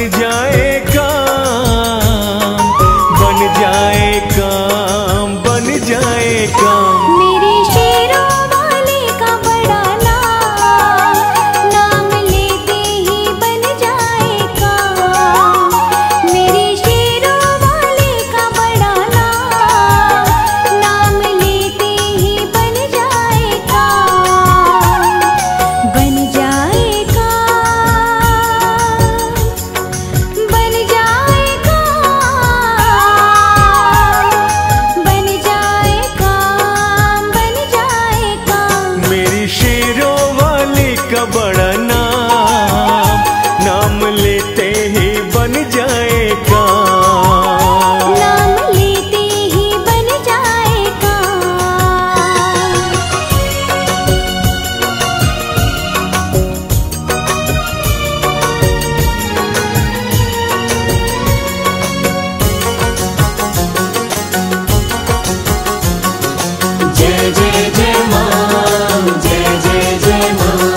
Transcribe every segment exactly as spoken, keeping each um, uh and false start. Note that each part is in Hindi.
जाए काम, बन जाए काम, बन जाए काम। मेरे शेरों वाले का बड़ा नाम, नाम लेते ही बन जाए काम। मेरे शेरों वाले का बड़ा नाम, नाम लेते ही बन जाए काम। बन जाए काम, बन जाए काम, बन जाए काम, बन जाए काम। मेरी शेरों वाली का बड़ा नाम, नाम लेते ही बन जाए काम। नाम लेते ही बन जाए काम। जय जय जय मां, जय जय जय मां।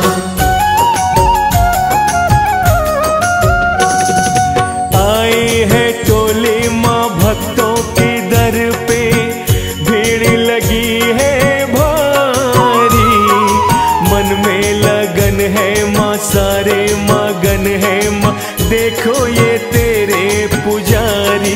आई है टोली माँ भक्तों की दर पे, भीड़ लगी है भारी। मन में लगन है माँ, सारे मगन है माँ, देखो ये तेरे पुजारी।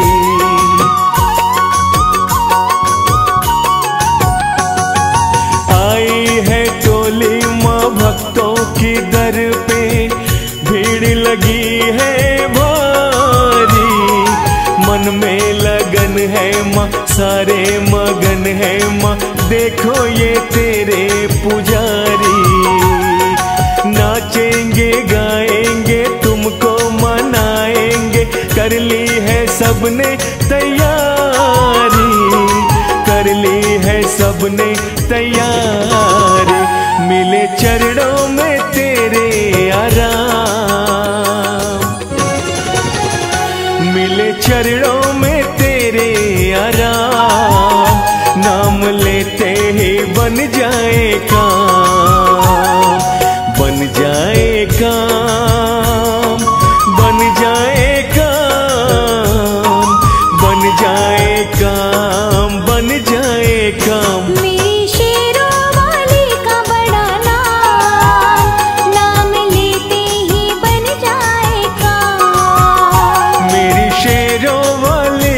आई है टोली माँ भक्तों की दर पे, भीड़ लगी है भारी। मन में लगन है माँ, सारे मगन है माँ, देखो ये तेरे पुजारी। नाचेंगे गाएंगे तुमको मनाएंगे, कर ली है सबने तैयारी, कर ली है सबने तैयारी। मिले चरणों में तेरे आराम, मिले चरणों में तेरे आराम। नाम लेते ही बन जाए काम, बन जाए काम, बन जाए काम, बन जाए काम, बन जाए काम। मेरे शेरों वाले का बड़ा नाम, नाम लेते ही बन जाए काम। मेरी शेरों वाले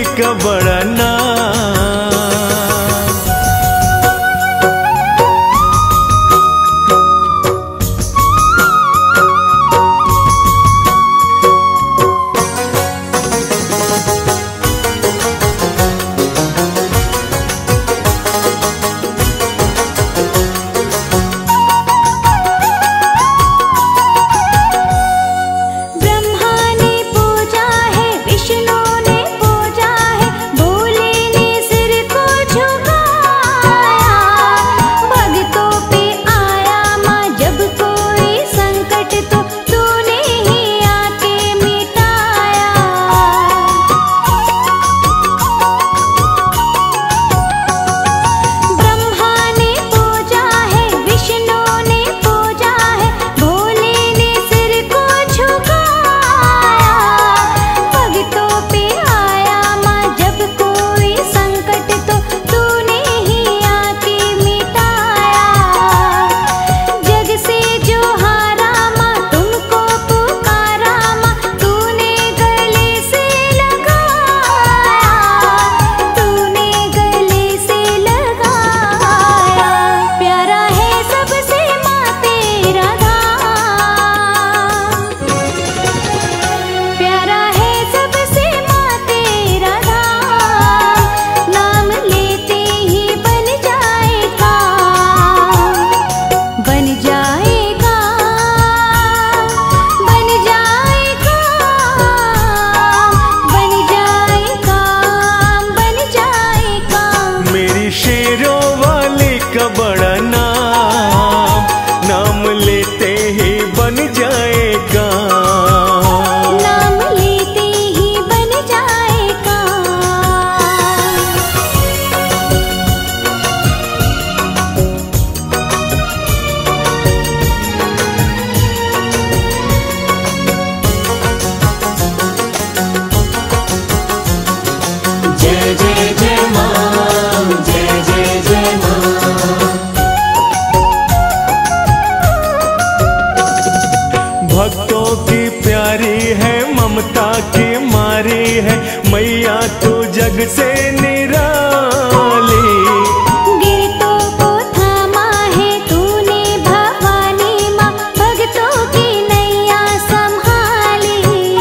ममता की मारी है मैया तू जग से निराली। गिरतों को थामा है तूने भवानी माँ, भक्तों की नैया संभाली।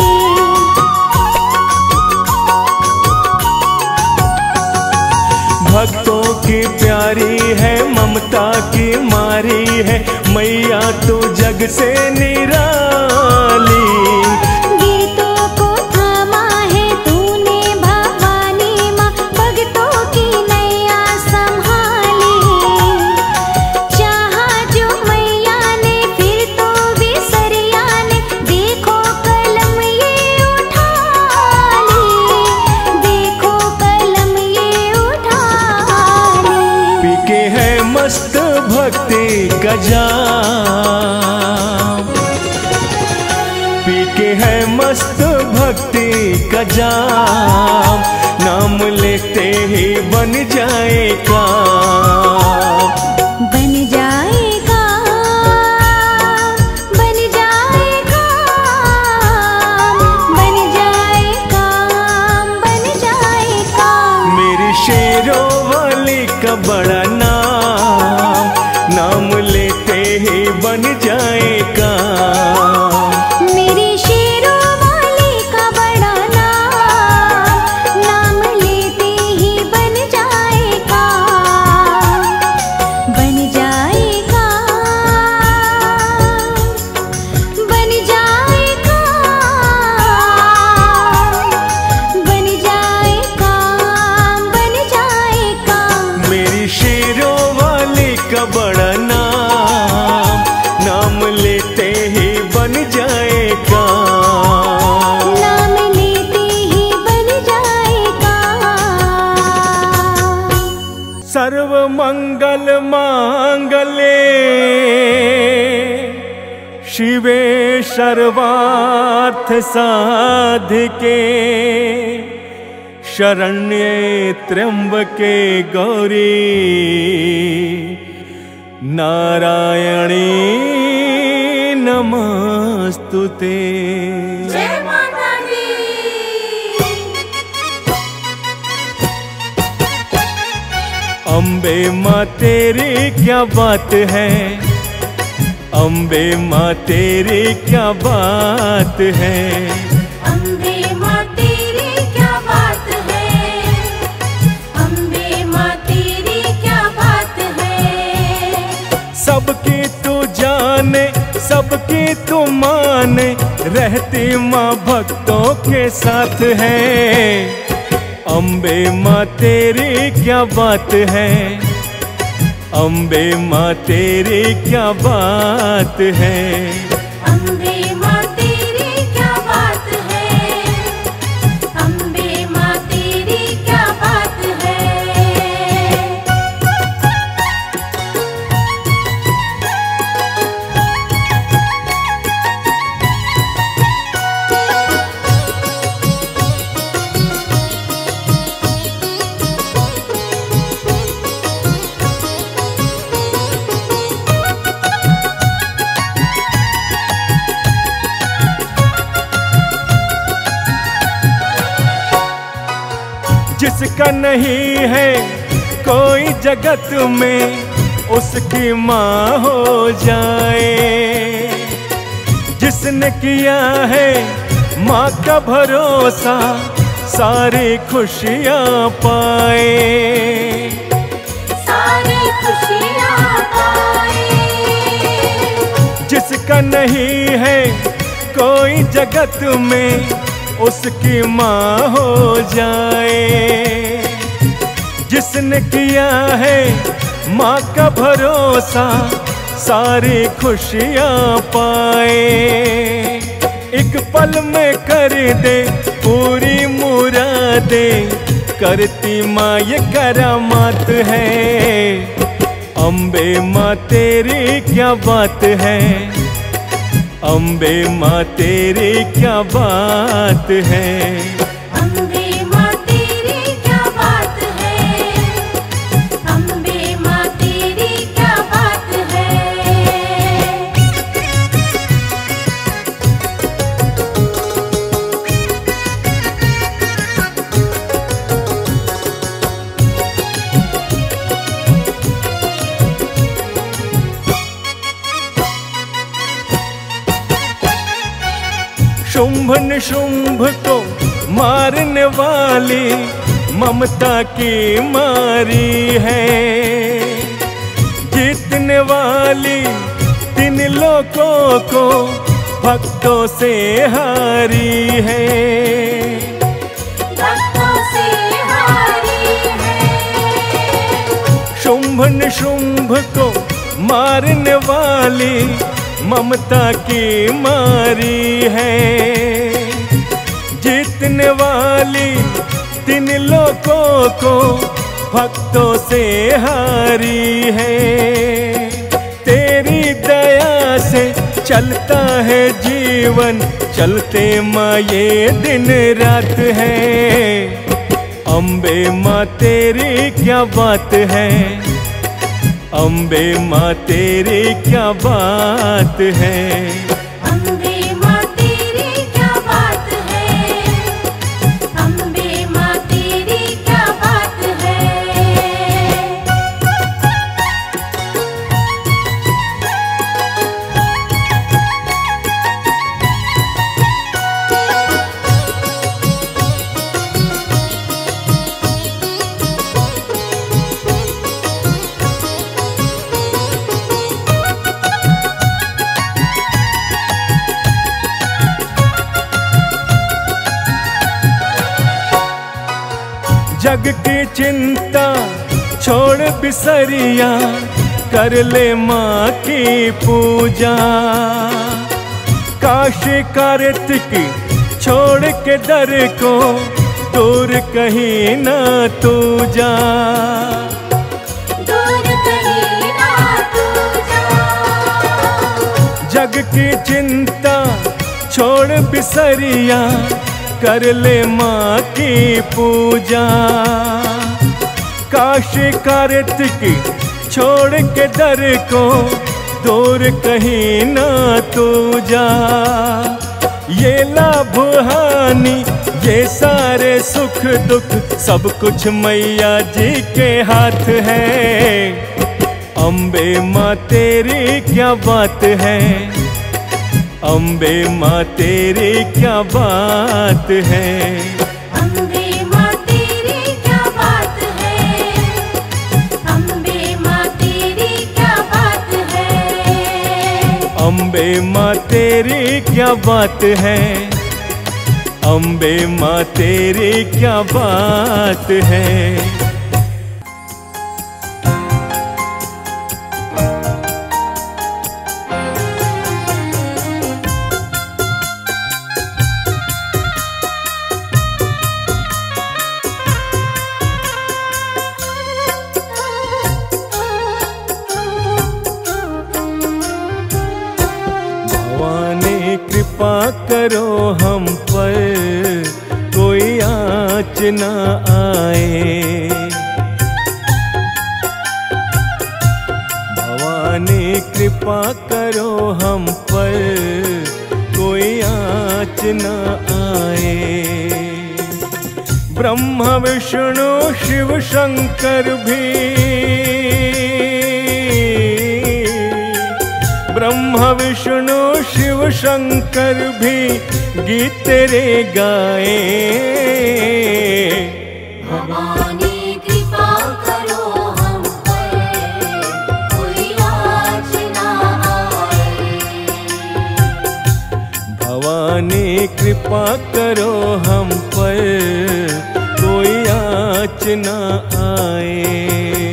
भक्तों की प्यारी है ममता की मारी है मैया तू जग से निराली। गिरतों को थामा है तूने भवानी माँ, भक्तों की नैया संभाली। चाहा जो मैया ने फिर तो विसरिया ने, देखो कलम ये उठा ली, देखो कलम ये उठा ली। पी के है मस्त भक्ति का जाम, पी के है मस्त भक्ति का जाम, नाम लेते ही बन जाए काम। बन जाएगा, बन जाएगा, बन जाएगा, बन जाएगा। मेरी शेरों वाली का बड़ा नाम, नाम लेते ही बन जाए काम। मेरी शेरों वाली का बड़ा नाम, नाम लेते ही बन जाएगा, बन जाएगा, बन जाएगा, बन जाएगा, बन जाएगा। मेरी शेरों वाली का बड़ा नाम, नाम लेते ही बन जाए काम। नाम लेते ही बन जाएगा। सर्व मंगल मांगल्ये शिवे सर्वार्थ साधिके, शरण्ये त्र्यंबके गौरी नारायणी नमस्तुते। जय माता दी। अम्बे माँ तेरी क्या बात है, अम्बे माँ तेरी क्या बात है। अम्बे माँ तेरी क्या बात है, अम्बे माँ तेरी क्या बात है। सबकी तू जाने सबकी तू माने, रहती माँ भक्तों के साथ है। अम्बे माँ तेरी क्या बात है, अम्बे माँ तेरी क्या बात है। अम्बे माँ तेरी क्या बात है, अम्बे माँ तेरी क्या बात है। जिसका नहीं है कोई जगत में, उसकी माँ हो जाए। जिसने किया है माँ का भरोसा, सारी खुशियाँ पाए। सारी खुशियाँ पाए। जिसका नहीं है कोई जगत में, उसकी माँ हो जाए। जिसने किया है माँ का भरोसा, सारी खुशियाँ पाए। एक पल में कर दे पूरी मुरादें, करती माँ ये करामात है। अम्बे माँ तेरी क्या बात है, अम्बे माँ तेरी क्या बात है। अम्बे माँ तेरी क्या बात है, अम्बे माँ तेरी क्या बात है। शुंभ निशुंभ को मारने वाली ममता की मारी है, जीतने वाली तीन लोकों को भक्तों से हारी है, भक्तों से हारी है। शुंभ निशुंभ को मारने वाली ममता की मारी है, जीतने वाली तीन लोकों को भक्तों से हारी है। तेरी दया से चलता है जीवन, चलते माँ ये दिन रात है। अम्बे माँ तेरी क्या बात है, अम्बे माँ तेरी क्या बात है। अम्बे माँ तेरी क्या बात है, अम्बे माँ तेरी क्या बात है। जग की चिंता छोड़ बिसरिया, कर ले माँ की पूजा। काशी कार्तिकी छोड़ के दर को दूर कहीं ना तू जा, दूर कहीं ना तू जा। जग की चिंता छोड़ बिसरिया, कर ले माँ की पूजा। काशी कार्तिकी छोड़ के दर को दूर कहीं ना तू जा। ये लाभ हानि ये सारे सुख दुख सब कुछ मैया जी के हाथ है। अम्बे माँ तेरी क्या बात है, अम्बे माँ तेरी क्या बात है। अम्बे माँ तेरी क्या बात है, अम्बे माँ तेरी क्या बात है। अम्बे माँ तेरी क्या बात है, अम्बे माँ तेरी क्या बात है। भवानी कृपा करो हम पर, कोई आँच न आए। भवानी कृपा करो हम पर, कोई आँच न आए। ब्रह्मा विष्णु शिव शंकर भी, ब्रह्मा विष्णु शिव शंकर भी गीत तेरे गाए। भवानी कृपा करो हम पर, कोई आँच ना आए। भवानी कृपा करो हम पर, कोई आँच न आए।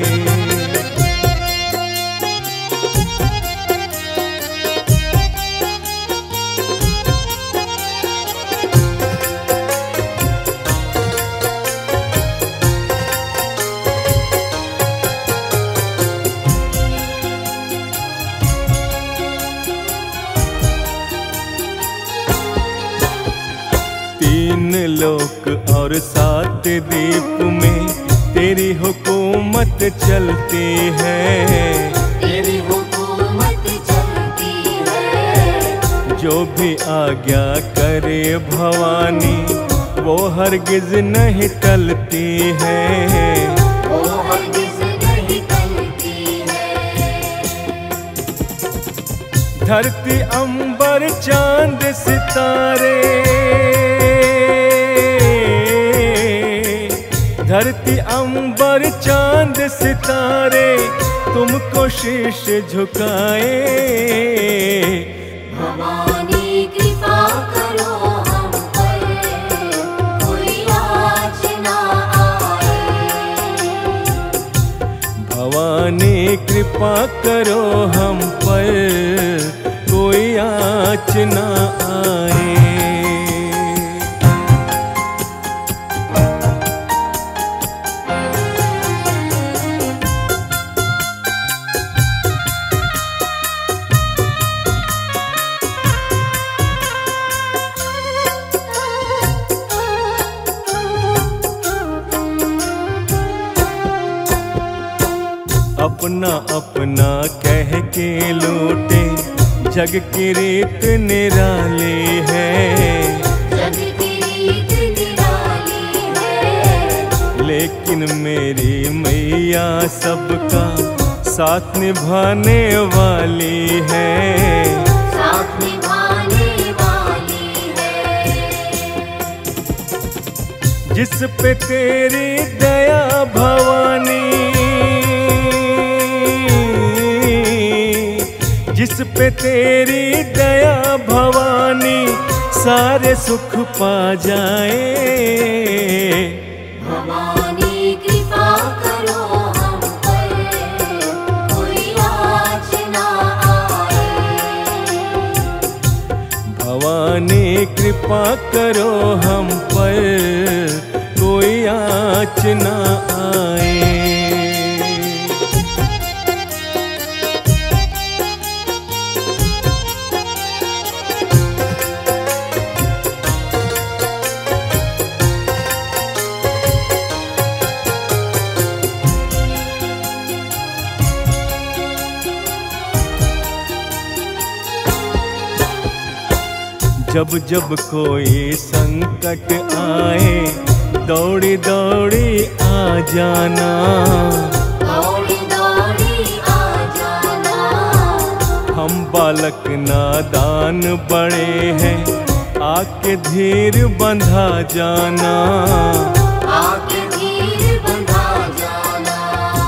तीन लोक और सात दीप में तेरी हुकूमत चलती है। तेरी हुकूमत चलती है। जो भी आज्ञा करे भवानी वो हरगिज नहीं टलती है। वो हरगिज़ नहीं टलती है। धरती अंबर चांद सितारे, धरती अंबर चांद सितारे तुमको शीश झुकाए। भवानी कृपा करो हम पर, कोई आँच ना आए। भवानी कृपा करो हम पर, कोई आँच ना आए। अपना अपना कह के लूटे, जग की रीत निराली है, जग की रीत निराली है। लेकिन मेरी मैया सबका साथ निभाने वाली है, साथ निभाने वाली है। जिस पे तेरी दया भवानी, जिस पे तेरी दया भवानी सारे सुख पा जाए। भवानी कृपा करो हम पर, कोई आँच ना आए। भवानी कृपा करो हम पर, कोई आँच ना आए। जब जब कोई संकट आए, दौड़ी दौड़ी आ जाना, दौड़ी दौड़ी आ जाना। हम बालक नादान बड़े हैं, आके धीर बंधा जाना, आके धीर बंधा जाना।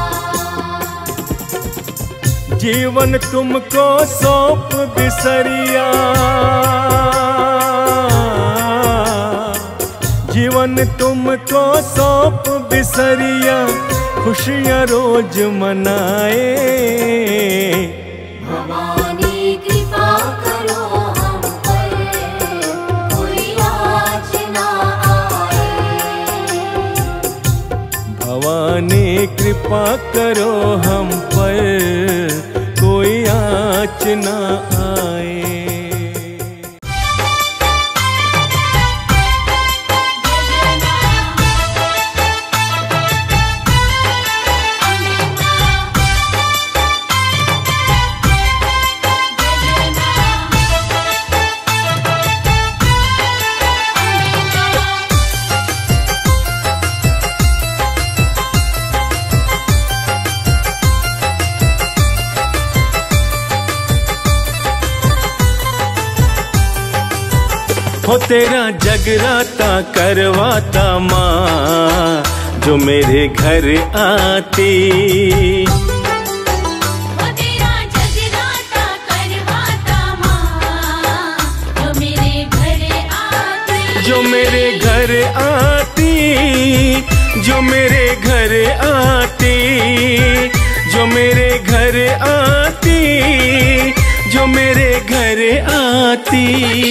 जीवन तुमको सौंप बिसरिया, जीवन तुमको सौंप बिसरिया, खुशियाँ रोज मनाए। भवानी कृपा करो हम पर, कोई आँच ना आए। भवानी कृपा करो हम पर, कोई आँच ना आए। हो तेरा जगराता करवाता माँ, जो मेरे घर आती। वो तेरा जगराता करवाता माँ, जो मेरे घर आती। जो मेरे घर आती, जो मेरे घर आती, जो मेरे घर आती, जो मेरे घर आती।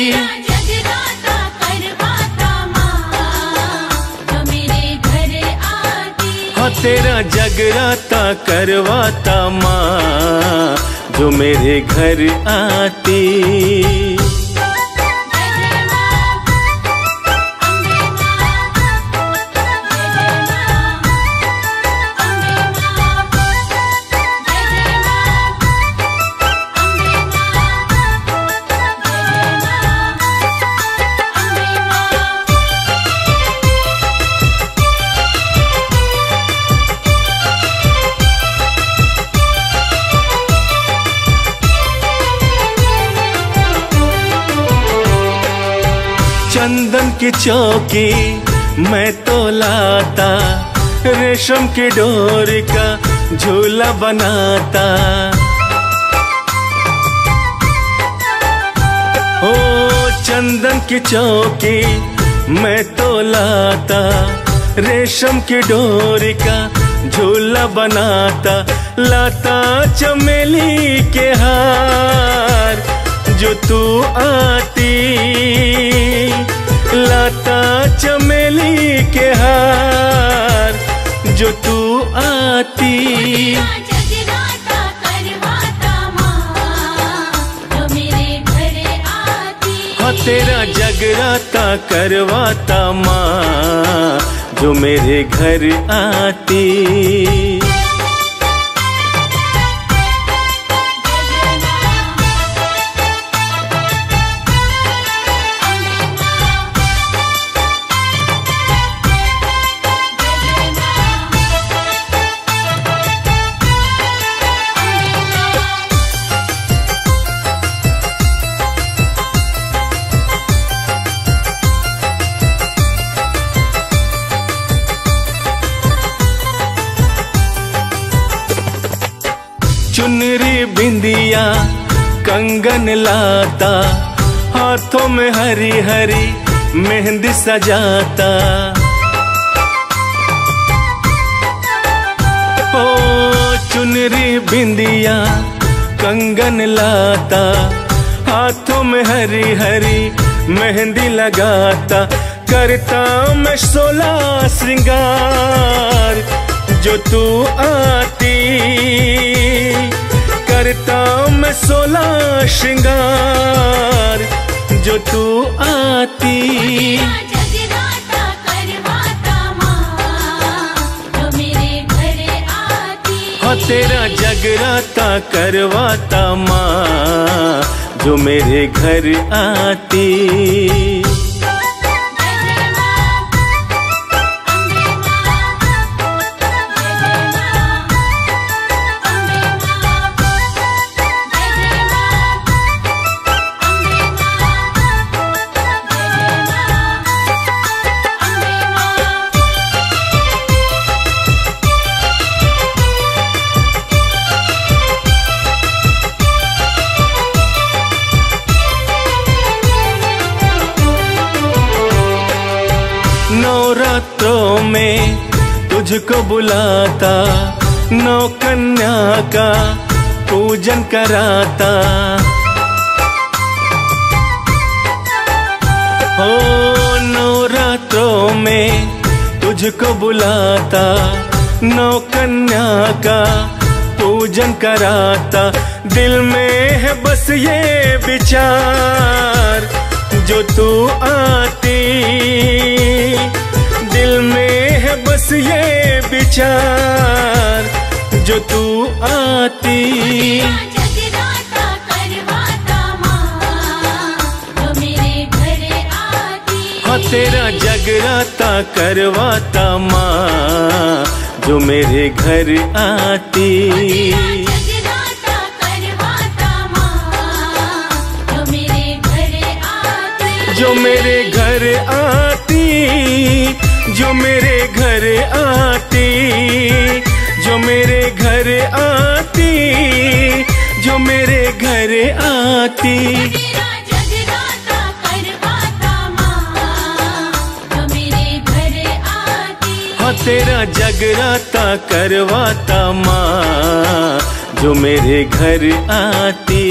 तेरा जगराता करवाता माँ, जो मेरे घर आती। चंदन की चौकी मैं तो लाता, रेशम की डोरी का झूला बनाता। ओ चंदन की चौकी मैं तो लाता, रेशम की डोरी का झूला बनाता। लाता चमेली के हार जो तू आती, लाता चमेली के हार जो तू आती। जगराता करवाता माँ जो मेरे घर आती। हाँ तेरा जगराता करवाता माँ जो मेरे घर आती। चुनरी बिंदिया कंगन लाता, हाथों में हरी हरी मेहंदी सजाता। ओ चुनरी बिंदिया कंगन लाता, हाथों में हरी हरी मेहंदी लगाता। करता मैं सोलह श्रृंगार जो तू आती, करता मैं सोलह श्रृंगार जो तू आती। जगराता करवाता माँ जो मेरे घर आती। हाँ तेरा जगराता करवाता माँ जो मेरे घर आती। नवरात्रों में तुझको बुलाता, नौ कन्या का पूजन कराता। ओ नवरात्रों में तुझको बुलाता, नौ कन्या का पूजन कराता। दिल में है बस ये विचार जो तू आती, दिल में है बस ये विचार जो तू आती। जगराता करवाता माँ जो मेरे घर आती। हाँ तेरा जगराता करवाता माँ जो मेरे घर आती। जगराता करवाता माँ जो मेरे घर आती। जो मेरे घर आती, जो मेरे घर आती, जो मेरे घर आती, जो मेरे घर आती। जगराता करवाता माँ जो मेरे घर आती। हाँ तेरा जगराता करवाता माँ जो मेरे घर आती।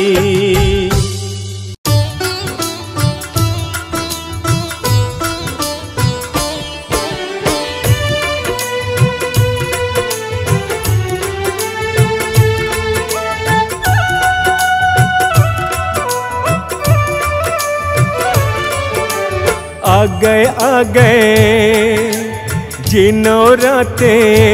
आ गए आ गए जिनो राते,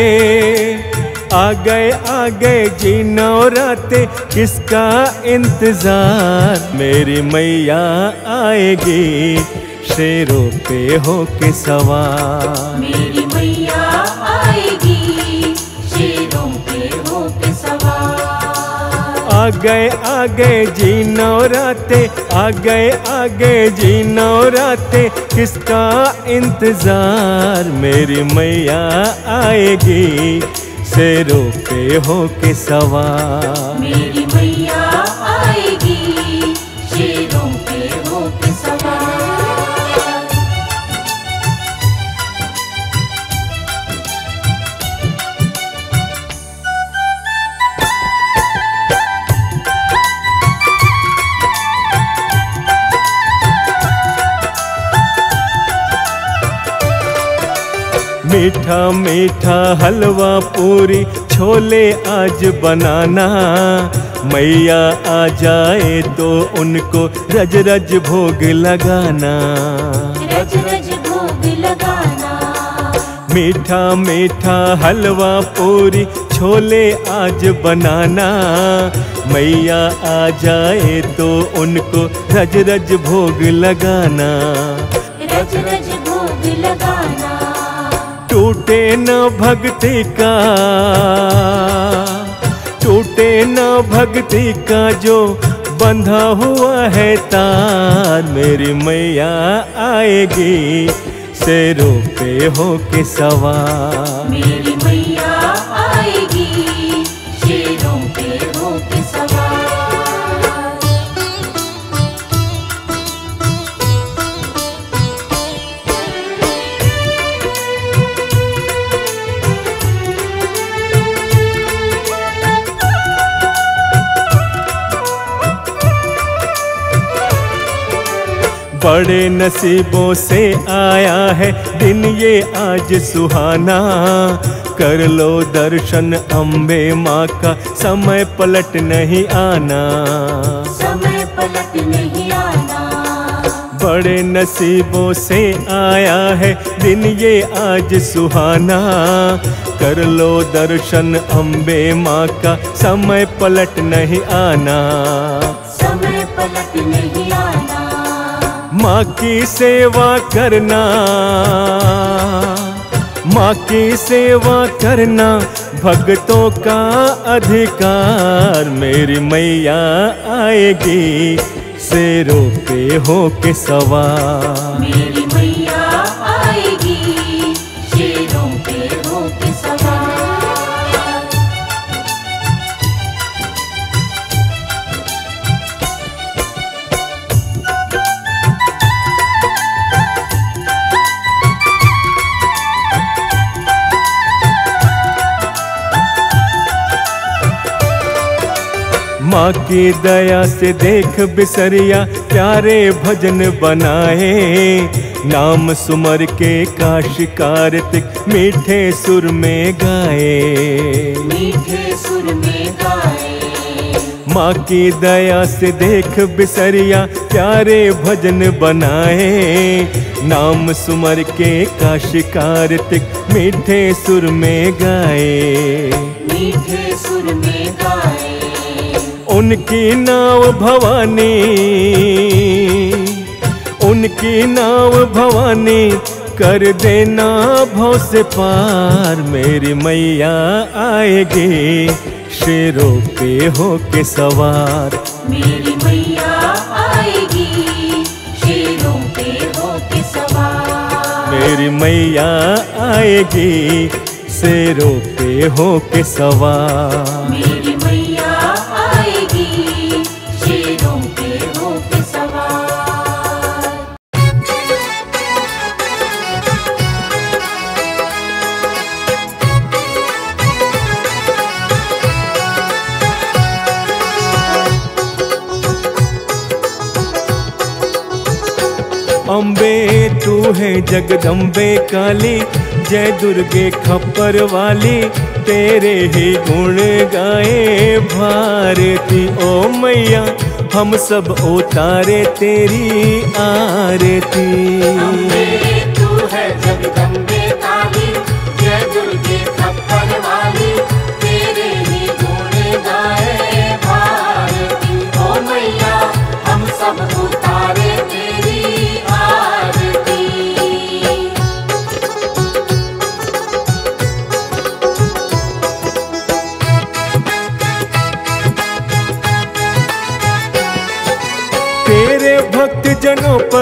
आ गए आ गए जिनो राते, किसका इंतजार। मेरी मैया आएगी शेरों पे हो के सवार। मेरी मैया आएगी शेरों पे हो के सवार। आ गए आ गए जी नवराते, आ गए आ गए जी नवराते, किसका इंतजार मेरी मैया आएगी शेरों पे हो के सवार। मेरी मैया आएगी शेरों पे हो के सवार। मीठा मीठा हलवा पूरी छोले आज बनाना, मैया आ जाए तो उनको रज रज भोग लगाना। रज रज भोग लगाना। मीठा मीठा हलवा पूरी छोले आज बनाना, मैया आ जाए तो उनको रज रज भोग लगाना। रज रज भोग लगाना। टूटे न भक्ति का, टूटे न भक्ति का जो बंधा हुआ है तार, मेरी मैया आएगी शेरों पे हो के सवार। मेरी मैया आएगी शेरों पे हो के सवार। बड़े नसीबों से आया है दिन ये आज सुहाना, कर लो दर्शन अम्बे माँ का समय पलट नहीं आना। समय पलट नहीं आना। बड़े नसीबों से आया है दिन ये आज सुहाना, कर लो दर्शन अम्बे माँ का समय पलट नहीं आना। समय पलट नहीं आना। माँ की सेवा करना, माँ की सेवा करना भक्तों का अधिकार, मेरी मैया आएगी शेरों पे हो के सवार। मेरी मैया आएगी शेरों पे हो के सवार। माँ की दया से देख बिसरिया प्यारे भजन बनाए, नाम सुमर के काशी कार्तिक मीठे सुर में गाए। मीठे सुर में गाए। माँ की दया से देख बिसरिया प्यारे भजन बनाए, नाम सुमर के काशी कार्तिक मीठे सुर में गाए। मीठे सुर में गाए। उनकी नाव भवानी, उनकी नाव भवानी कर देना भव से पार, मेरी मैया आएगी शेरों पे हो के सवार। मेरी मैया आएगी शेरों पे हो के सवार। मेरी मैया आएगी शेरों पे हो के सवार। मेरी मैया आएगी शेरों पे हो के सवार। अम्बे तू है जगदम्बे काली, जय दुर्गे खप्पर वाली, तेरे ही गुण गाए भारती। ओ मैया हम सब उतारे तेरी आरती। अम्बे तू है जगदम्बे काली, जय दुर्गे खप्पर वाली, तेरे ही गुण गाए भारती। ओ मैया हम सब उतारे तेरी आरती।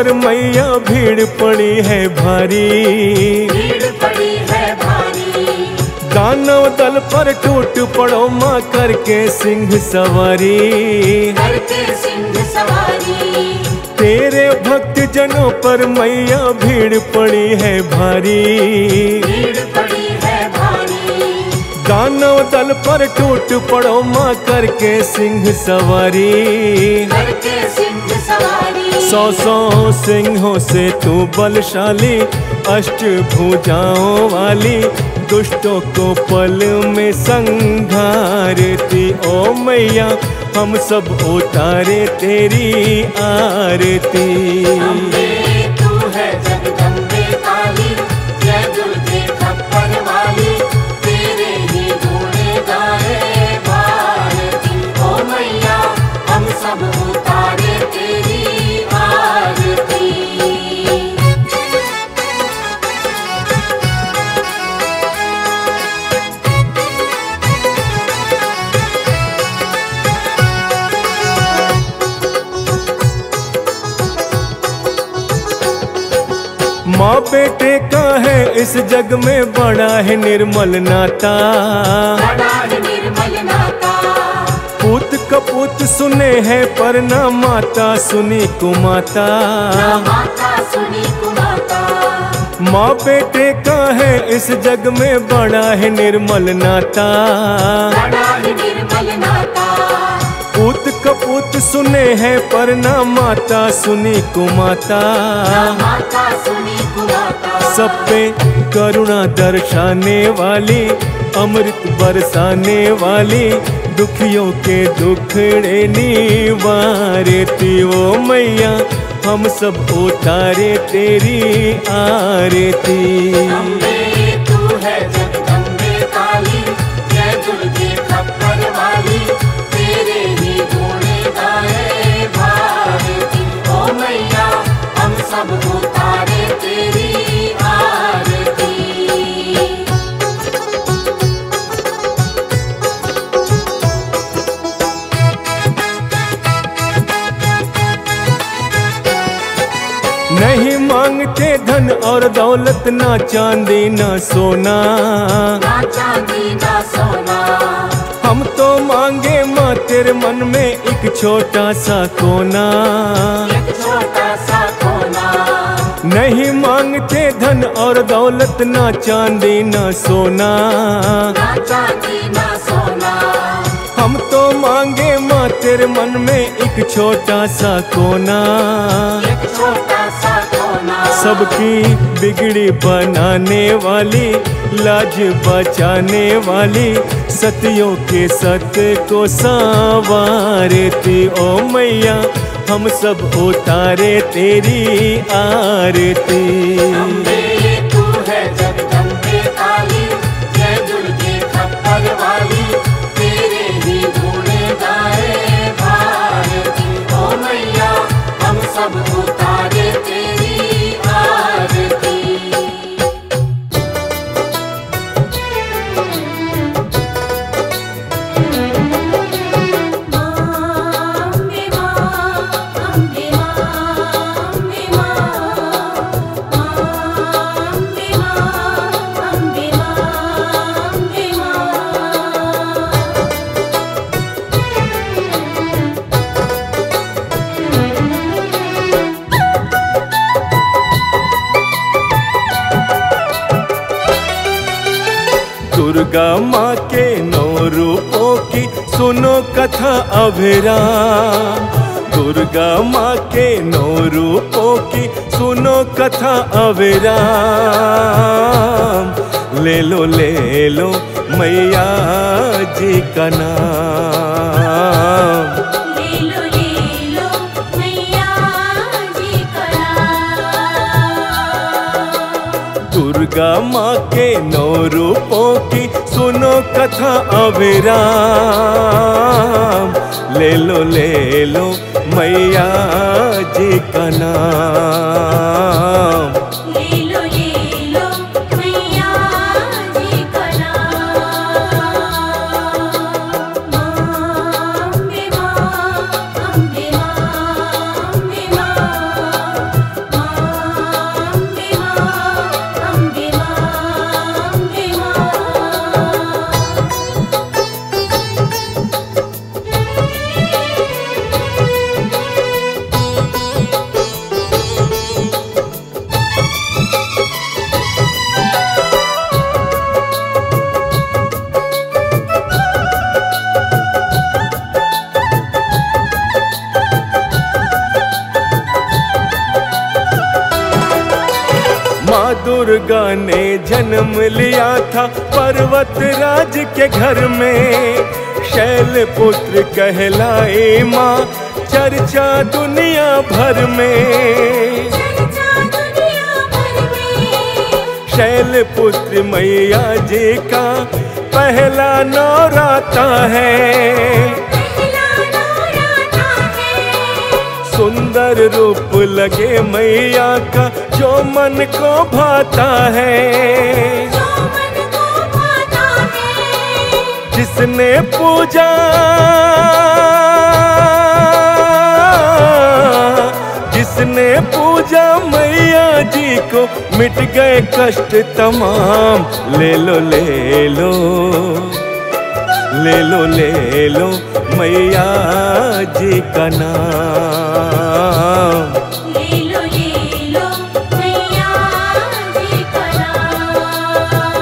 पर मैया भीड़ पड़ी है भारी, भीड़ पड़ी है भारी। दानव दल पर टूट पड़ो माँ करके सिंह सवारी, करके सिंह सवारी। तेरे भक्त जनों पर मैया भीड़ पड़ी है भारी, भीड़ पड़ी है भारी। दानव दल पर टूट पड़ो माँ करके सिंह सवारी, करके सिंह सवारी। सौ सौ सिंहों से तू बलशाली, अष्ट भुजाओं वाली, दुष्टों को पल में संघारती। ओ मैया हम सब उतारे तेरी आरती। अम्बे तू है जगदम्बे काली, जय दुर्गे खप्पर वाली, तेरे ही गुण गाए भारती। ओ मैया हम सब उतारे तेरी आरती। माँ बेटे का है इस जग में बड़ा है निर्मल नाता, बड़ा है निर्मल नाता। पूत कपूत सुने हैं पर ना माता सुनी कुमाता। ना माता सुनी कुमाता। माँ बेटे का है इस जग में बड़ा है निर्मल नाता, बड़ा है निर्मल नाता। पूत कपूत सुने हैं पर ना माता सुनी कुमाता। ना माता सुनी कुमाता। सब पे करुणा दर्शाने वाली, अमृत बरसाने वाली, दुखियों के दुखड़े निवारती। ओ मैया हम सब उतारे तेरी आरती। अम्बे तू है जगदम्बे काली, जय दुर्गे खप्पर वाली, तेरे ही गुण गाए भारती। ओ मैया हम सब उतारे तेरी आरती। नहीं मांगते धन और दौलत, ना चांदी ना सोना, ना चांदी ना सोना। हम तो मांगे माँ तेरे मन में एक छोटा सा कोना। एक छोटा सा कोना। नहीं मांगते धन और दौलत, ना चांदी ना सोना, ना चांदी ना सोना। हम तो मांगे माँ तेरे मन में एक छोटा सा कोना। एक छोटा सा कोना। सबकी बिगड़ी बनाने वाली, लाज बचाने वाली, सतियों के सत्य को संवारती। ओ मैया हम सब उतारे तेरी आरती। अम्बे तू है जगदम्बे काली, जय दुर्गे खप्पर वाली, तेरे ही गुण गाए भारती। ओ मैया हम सब उतारे तेरी आरती। अम्बे माँ, अम्बे माँ, अम्बे माँ, अम्बे माँ, अम्बे माँ, अम्बे माँ। दुर्गा माँ के नौ रूपों की सुनो कथा अभिराम। दुर्गा माँ के नौ रूपों की सुनो कथा अविराम। ले लो ले लो मैया जी का नाम। ले लो ले लो मैया जी का नाम। दुर्गा माँ के नौ रूपों की सुनो कथा अविराम। ले लो ले लो मैया जी का नाम। ले लो ले लो मैया जी का नाम। अम्बे माँ, अम्बे माँ, अम्बे माँ, माँ दुर्गा ने जन्म लिया था पर्वत राज के घर में। शैलपुत्र कहलाए माँ चर्चा दुनिया भर में। शैलपुत्र मैया जी का पहला नौराता है। सुंदर रूप लगे मैया का जो मन को भाता है। जिसने पूजा जिसने पूजा मैया जी को मिट गए कष्ट तमाम। ले लो ले लो ले लो ले लो मैया जी का नाम। ले लो ले लो मैया जी का नाम।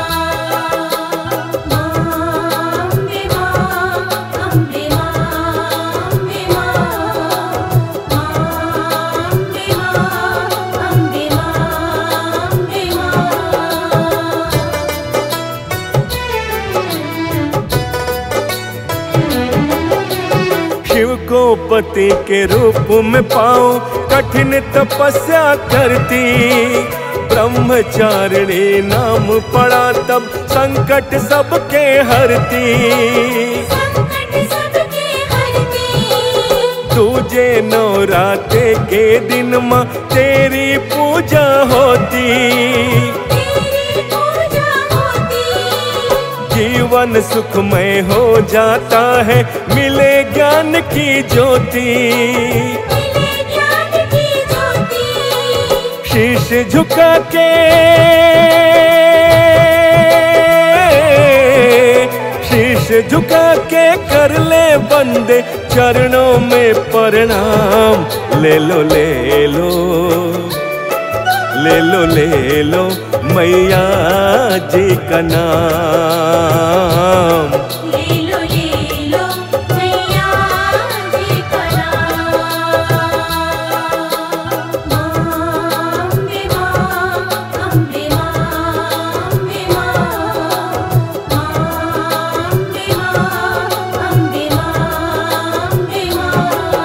अम्बे माँ अम्बे माँ अम्बे माँ अम्बे माँ अम्बे माँ अम्बे माँ। शिव को पति के रूप में पाऊं कठिन तपस्या करती। ब्रह्मचारिणी नाम पड़ा तब संकट सबके हरती। तुझे नवरात्रे के दिन माँ तेरी पूजा होती। जीवन सुखमय हो जाता है मिले ज्ञान की ज्योति। शीश झुका के शीश झुका के कर ले बंदे चरणों में प्रणाम। ले लो ले लो ले लो ले लो मैया जी का नाम। ले लो ले लो मैया जी का नाम। अम्बे माँ अम्बे माँ अम्बे माँ अम्बे माँ अम्बे माँ अम्बे माँ।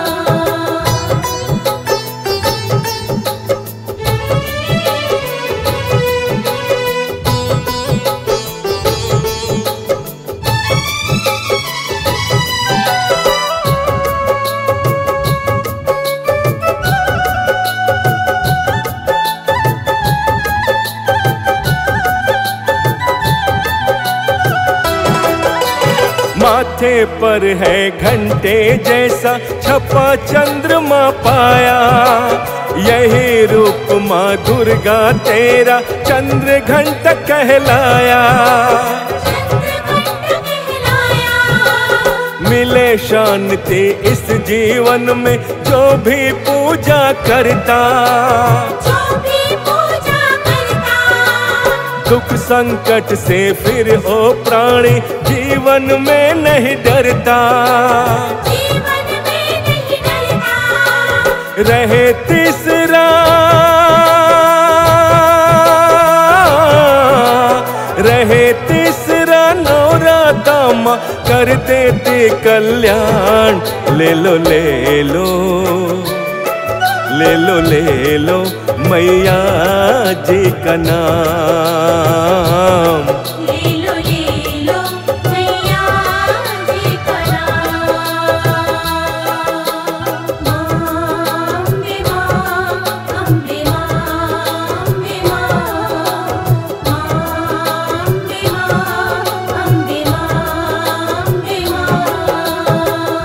माथे पर है घंटे जैसा छपा चंद्रमा पाया। यही रूप माँ दुर्गा तेरा चंद्र घंट कहलाया। मिले शांति इस जीवन में जो भी पूजा करता। दुख संकट से फिर ओ प्राणी जीवन में नहीं डरता। रहे तीसरा रहे तीसरा नवराता माँ कर देती कल्याण। ले लो ले लो ले लो ले लो मैया जी का नाम। ले लो ले लो मैया जी का नाम। अम्बे माँ अम्बे माँ अम्बे माँ अम्बे माँ अम्बे माँ अम्बे माँ।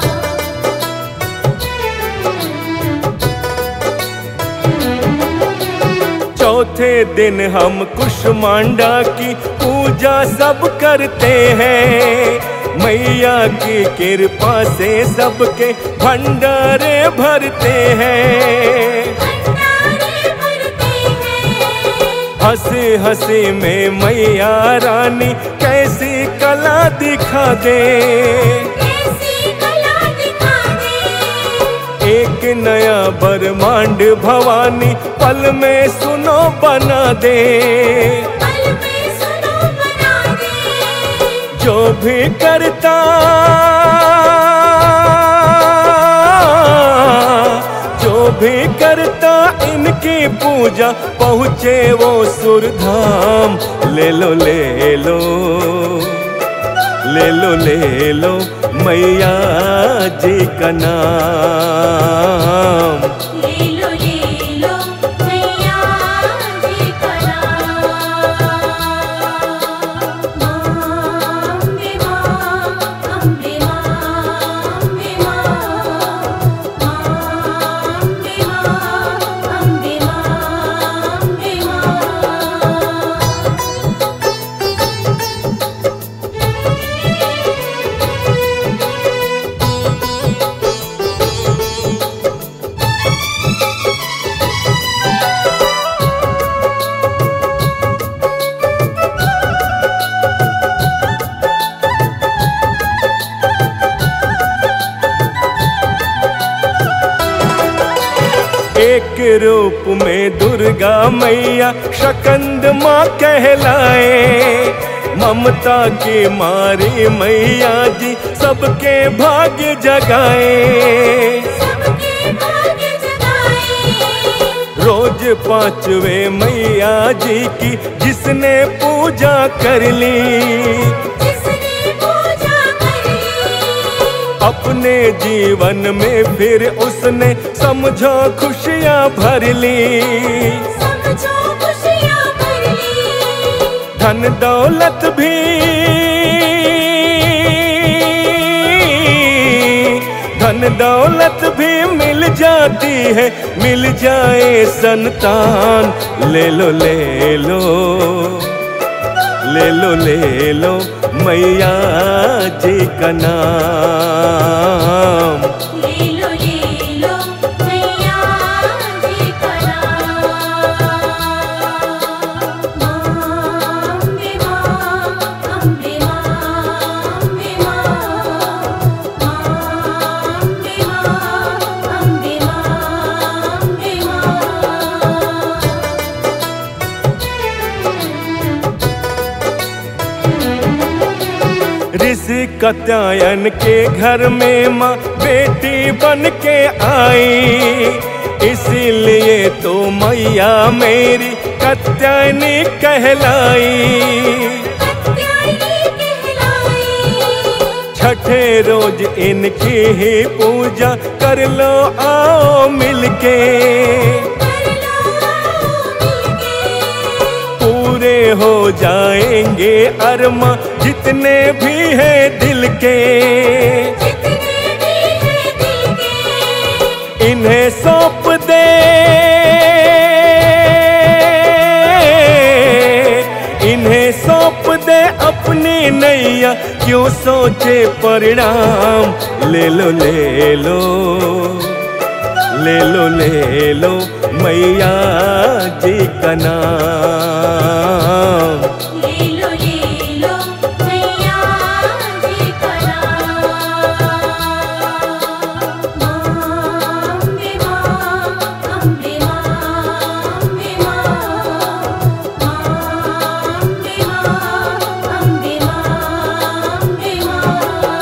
चौथे दिन हम कुष्मांडा की पूजा सब करते हैं। मैया की कृपा से सबके भंडारे भरते हैं। हंसी हंसी में मैया रानी कैसी कला दिखा दे। एक कोई नया ब्रह्मांड भवानी पल में सुनो बना दे। पल में सुनो बना दे। जो भी करता जो भी करता इनकी पूजा पहुँचे वो सुरधाम। ले लो ले लो ले लो ले लो मैया जी का नाम। ले लो ले लो मैया जी का नाम। माँ अम्बे माँ अम्बे माँ अम्बे माँ। माँ अम्बे माँ अम्बे माँ अम्बे माँ। एक रूप में दुर्गा मैया शकंद माँ कहलाए। ममता की मारी मैया जी सबके भाग्य जगाए। सबके भाग्य जगाए। रोज पांचवे मैया जी की जिसने पूजा कर ली। जिसने पूजा कर ली। अपने जीवन में फिर उसने समझो खुशियाँ भर ली। समझो खुशियाँ भर ली। धन दौलत भी धन दौलत भी मिल जाती है, मिल जाए संतान। ले लो ले लो ले लो ले लो मैया जी का नाम। ले लो ले लो मैया जी का नाम। माँ अम्बे माँ अम्बे माँ अम्बे माँ। माँ अम्बे माँ अम्बे माँ अम्बे माँ। ऋषि कात्यायन के घर में माँ बेटी बन के आई। इसीलिए तो मैया मेरी कात्यायनी कहलाई। कात्यायनी कहलाई। छठे रोज इनकी ही पूजा कर लो आओ मिलके। कर लो आओ मिलके। पूरे हो जाएंगे अरमा जितने भी हैं दिल के। जितने भी हैं दिल के। इन्हें सौंप दे इन्हें सौंप दे अपनी नैया, क्यों सोचे परिणाम। ले लो ले लो ले लो ले लो मैया जी का नाम। ले लो ले लो मैया जी का नाम। माँ अम्बे माँ अम्बे माँ अम्बे माँ। माँ अम्बे माँ अम्बे माँ अम्बे माँ।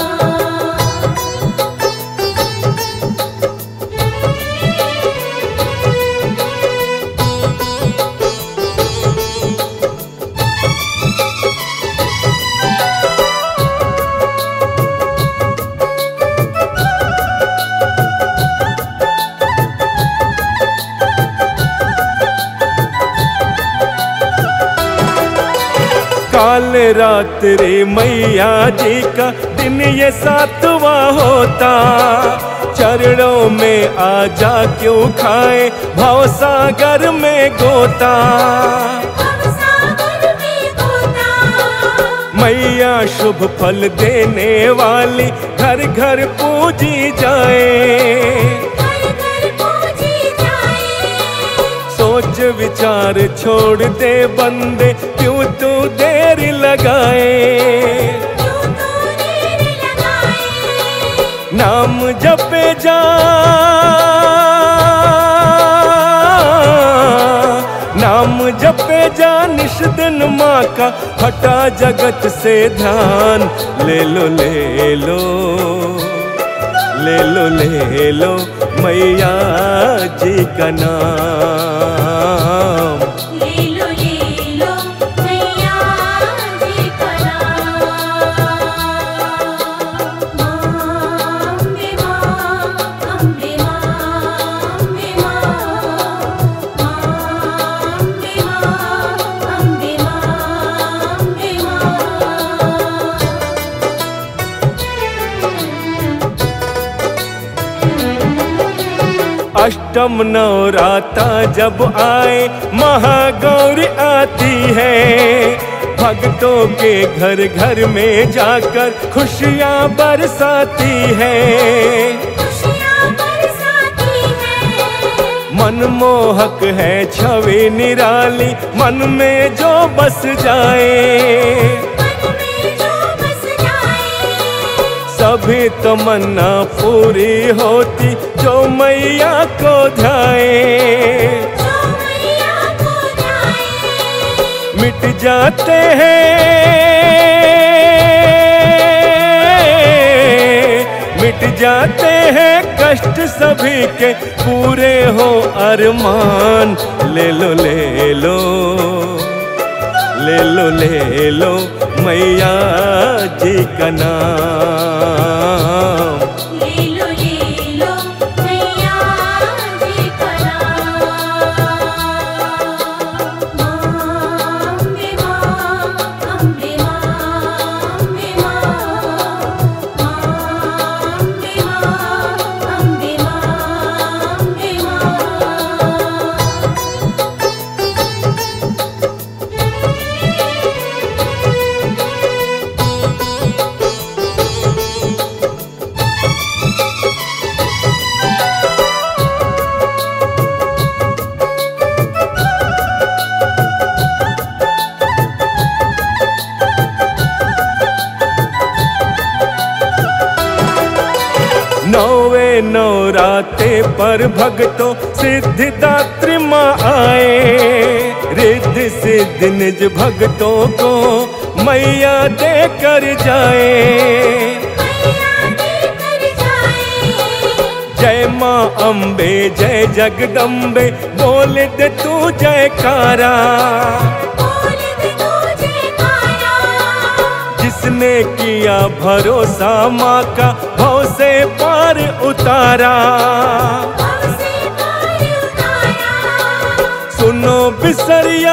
काल रात्रि मैया जी का दिन ये सातवां होता। चरणों में आजा क्यों खाए भाव सागर में गोता। अब सागर में गोता। मैया शुभ फल देने वाली घर घर पूजी जाए। घर घर पूजी जाए। सोच विचार छोड़ दे बंदे, क्यों तू देर लगाए। क्यों तो देर लगाए। नाम जपे जा बख्श दिन माँ का, हटा जगत से ध्यान। ले लो ले लो ले लो ले लो मैया जी का नाम। ले लो ले लो मैया जी का नाम। अम्बे माँ, अम्बे माँ, अम्बे माँ, अम्बे माँ, अम्बे माँ, अम्बे माँ। अष्टम नवराता जब आए महागौरी आती है, भक्तों के घर घर में जाकर खुशियाँ बरसाती है। खुशियाँ बरसाती है। मनमोहक है छवि निराली, मन में जो बस जाए। मन में जो बस जाए। सभी तमन्ना पूरी होती जो मैया को ध्याए। जो मैया को ध्याए। मिट जाते हैं मिट जाते हैं कष्ट सभी के, पूरे हो अरमान। ले लो ले लो ले लो ले लो मैया जी का नाम। ले लो ले लो मैया जी का नाम। अम्बे माँ, अम्बे माँ, अम्बे माँ, अम्बे माँ, अम्बे माँ, अम्बे माँ। नौवे नवराते पर भक्तों सिद्धिदात्री माँ आए। रिद्धि सिद्धि निज भक्तों को मैया दे कर जाए। मैया दे कर जाए। जय माँ अम्बे जय जगदम्बे, बोल दे तू जयकारा। बोल दे तू जयकारा। जिसने किया भरोसा माँ का, भव से पार उतारा। भव से पार उतारा। सुनो बिसरिया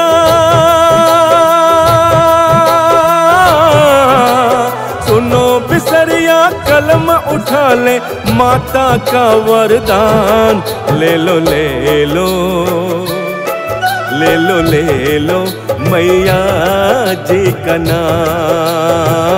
सुनो बिसरिया, कलम उठा ले माता का वरदान। ले लो ले लो ले लो ले लो मैया जी का नाम।